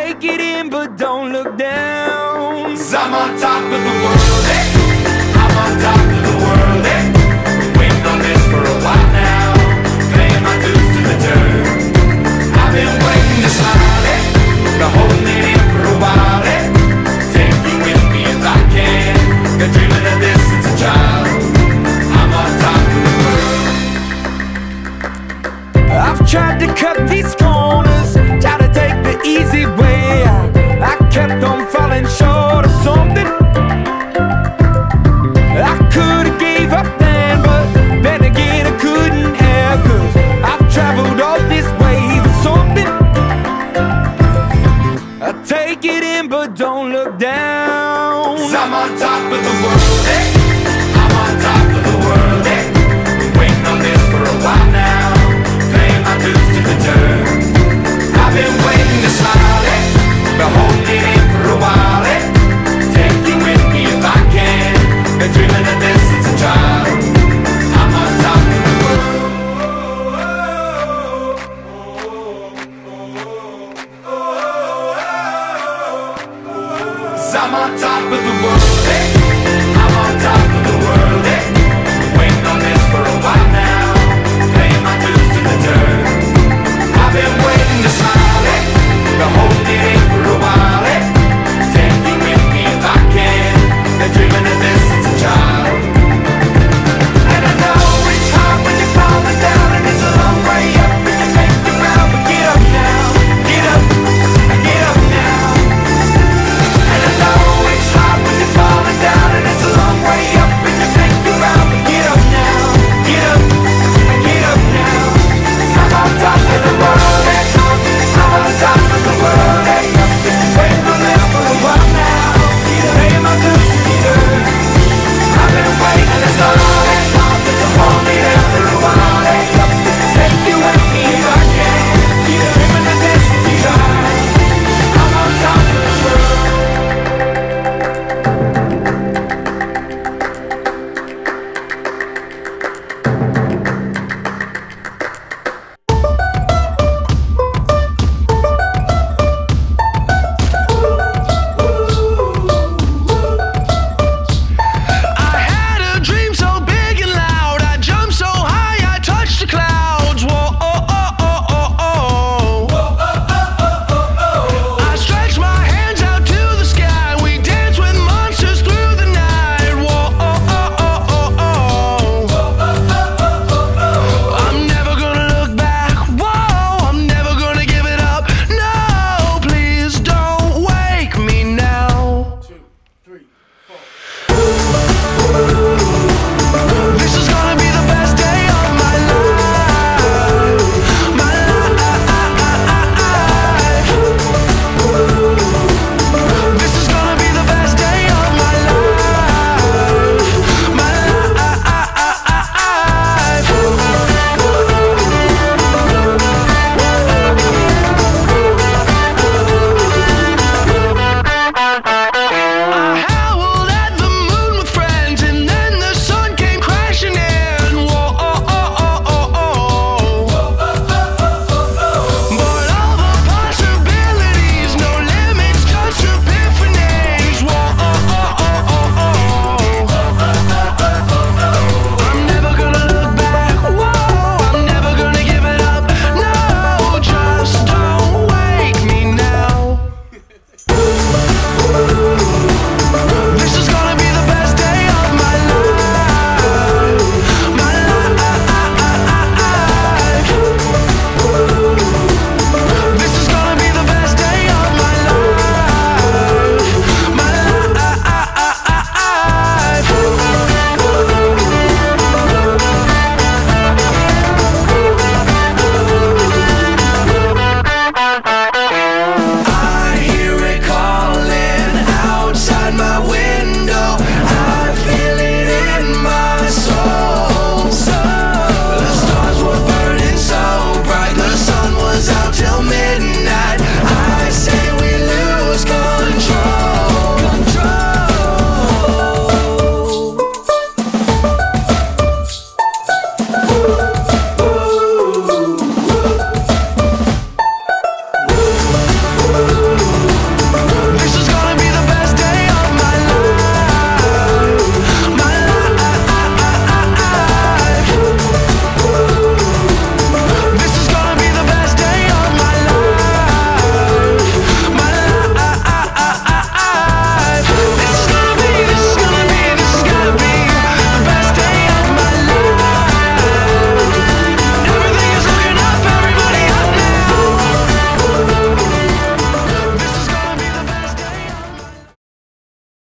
take it in, but don't look down. 'Cause I'm on top of the world, eh? I'm on top of the world, eh? Been waiting on this for a while now, paying my dues to the dirt. I've been waiting to smile, eh? Been holding it in for a while, eh? Take you with me if I can. Been dreaming of this since a child. I'm on top of the world. I've tried to cut these corners, try to take the easy way. I kept on falling short of something. I could've gave up then, but then again I couldn't have, 'cause I've traveled all this way for something. I take it in, but don't look down. 'Cause I'm on top of the world, eh? I'm on top of the world, eh? Been waiting on this for a while now, paying my dues to the dirt. I've been waiting to smile, eh? Been holding it in for a while, eh? Take you with me if I can. Been dreaming of this since a child. I'm on top of the world. 'Cause I'm on top of the world, eh?